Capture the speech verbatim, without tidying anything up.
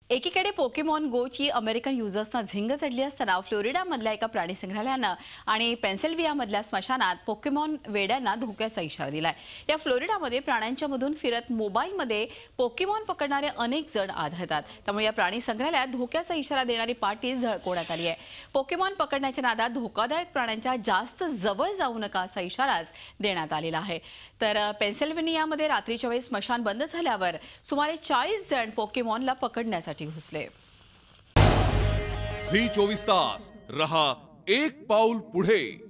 एकीकडे पोकेमॉन गोची अमेरिकन युजर्सना झिंग चढली असताना फ्लोरिडामधल्या एका प्राणी संग्रहालयानं आणि पेन्सिल्व्हानियामधल्या स्मशानात पोकेमॉन वेड्यांना धोक्याचा इशारा दिलाय। या फ्लोरिडामध्ये प्राण्यांच्या मधून फिरत मोबाईलमध्ये पोकेमॉन पकडणारे अनेक जण आढळतात। त्यामुळे या प्राणी संग्रहालयात धोक्याचा इशारा देणारी पाटी झळकवण्यात आली आहे। पोकेमॉन पकडण्याच्या नादात धोकादायक प्राण्यांच्या जास्त जवळ जाऊ नका असा इशाराच देण्यात आलेला आहे। तर पेन्सिल्व्हानियामध्ये रात्रीच्या वेळी स्मशान बंद झाल्यावर सुमारे चाळीस जण पोकेमॉनला पकडण्यासाठी घुसले। झी चोवीस तास रहा एक पाऊल पुढे।